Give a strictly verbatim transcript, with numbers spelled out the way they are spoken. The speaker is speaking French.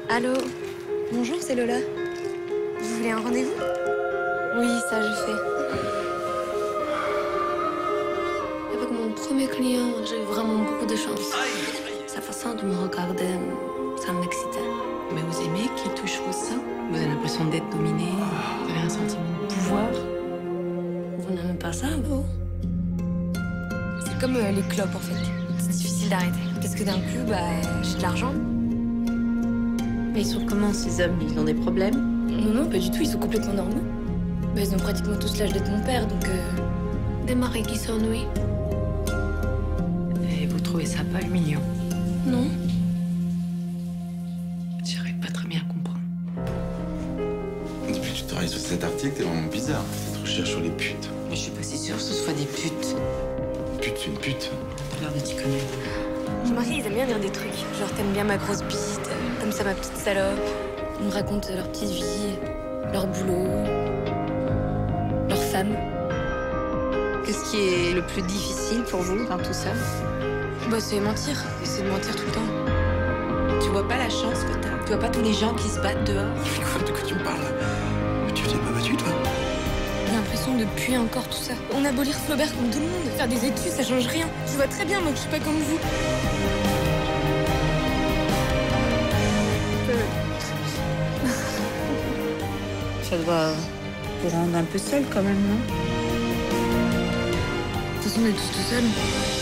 Allô? Bonjour, c'est Lola. Vous voulez un rendez-vous? Oui, ça je fais. Avec mon premier client, j'ai eu vraiment beaucoup de chance. Sa façon de me regarder, ça m'excitait. Mais vous aimez qu'il touche vos seins? Vous avez l'impression d'être dominé? Vous avez un sentiment de pouvoir? Vous n'aimez pas ça, vous? C'est comme euh, les clopes, en fait. C'est difficile d'arrêter. Parce que d'un coup, bah, j'ai de l'argent. Mais ils sont comment, ces hommes? Ils ont des problèmes? Non, non, pas du tout. Ils sont complètement normaux. Bah, ils ont pratiquement tous l'âge de mon père, donc... Euh... Des maris qui s'ennuient. Et vous trouvez ça pas humiliant? Non. J'arrive pas très bien à comprendre. Depuis que tu travailles sur cet article, t'es vraiment bizarre. Cette recherche sur les putes. Mais je suis pas si sûre que ce soit des putes. Pute, c'est une pute. T'as l'air de t'y connaître. Jean-Marie, ils aiment bien dire des trucs. Genre, t'aimes bien ma grosse bite, euh, comme ça ma petite salope. Ils me racontent leur petite vie, leur boulot, leur femme. Qu'est-ce qui est le plus difficile pour vous dans tout ça? Bah, c'est mentir. C'est de mentir tout le temps. Tu vois pas la chance que t'as? Tu vois pas tous les gens qui se battent dehors? Mais quoi, de quoi tu me parles? Tu t'es pas battu, toi? J'ai l'impression de puer encore tout ça. On abolir Flaubert comme tout le monde. Faire des études, ça change rien. Je vois très bien, moi, que je suis pas comme vous. Ça doit vous rendre un peu seul quand même, non? De toute façon, on est tous tout seuls.